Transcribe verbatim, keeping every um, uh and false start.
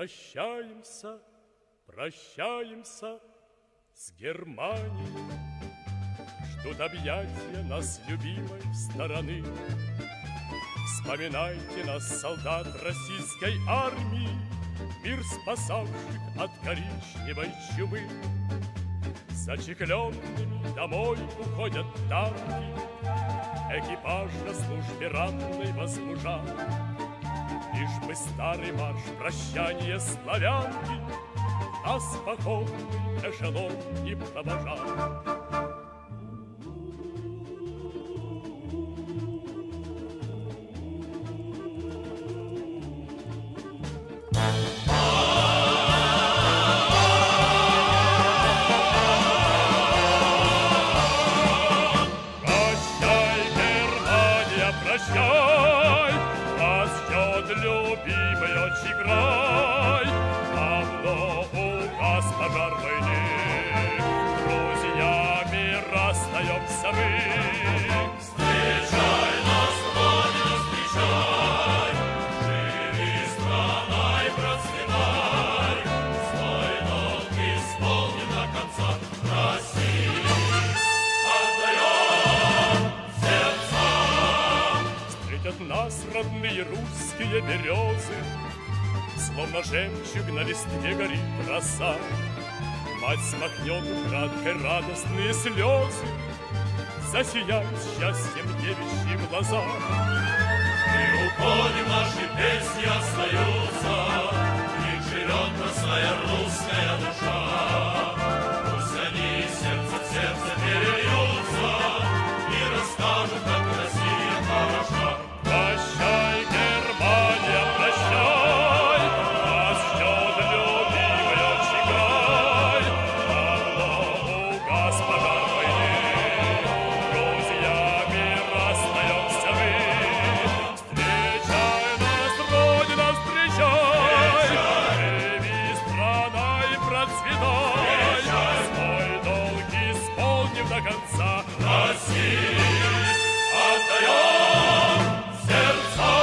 Прощаемся, прощаемся с Германией. Ждут объятия нас любимой стороны. Вспоминайте нас, солдат российской армии, мир спасавших от коричневой чумы. Зачекленными домой уходят танки, экипаж на службе ранной возмужа. Лишь бы старый марш прощания славянки нас походный эшелон не провожал. Прощай, нас ждет любимый отчий край. Давно угас пожар войны, друзьями расстаемся мы. Встречай нас, Родина, встречай, живи, страна, и процветай. Свой долг исполним до конца, России отдаем сердца. Встретят нас родные русские березы, словно жемчуг на листве горит роса. Мать смахнет украдкой радостные слезы, засияют счастьем девичьи глаза. Мы уходим, наши песни остаются, в них живет простая русская душа. Пусть они сердце в сердце перельются и расскажут, как Россия хороша. Прощай, Германия, прощай, нас ждет любимый отчий край. Давно угас пожар войны, друзьями расстаемся мы. Встречай нас, Родина, встречай, живи, страна, и процветай. Свой долг исполним до конца, России отдаем сердца.